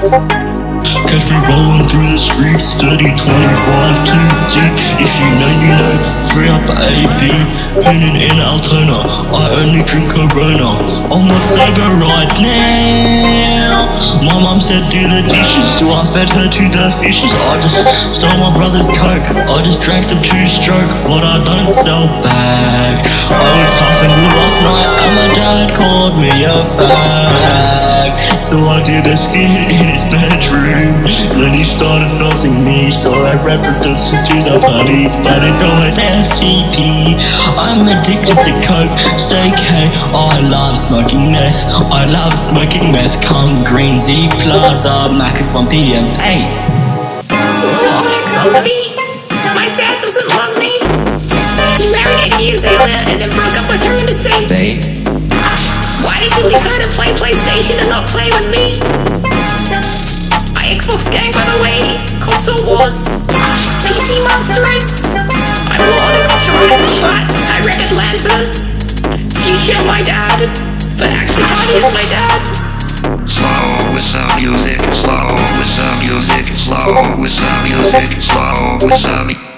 Catch me rolling through the streets, 30, 25, too deep. If you know, free up AB. Pinning in Altona, I only drink Corona. I'm not sober right now. My mum said do the dishes, so I fed her to the fishes. I just stole my brother's coke, I just drank some two-stroke, but I don't sell back. I was huffing good last night and my dad called me a fag. So I did a stint in his bedroom, then he started bouncing me, so I referenced to the parties, but it's always FTP. I'm addicted to coke, stay K. I love smoking meth, I love smoking meth. Come Green Z Plaza, Mac is 1 PM. Hey, Lil Oynx on the beat. My dad doesn't love me. He married 8 years earlier and then broke up with her in the same day. Why did you leave her to play PlayStation and not play with me? I Xbox gang, by the way. Console Wars. PC Master Race. I'm Lil Oynx, but I rep Atlanta. Future my dad, but actually Kanye is my dad. Slow with some music, slow with some music, slow with some music, slow with some music.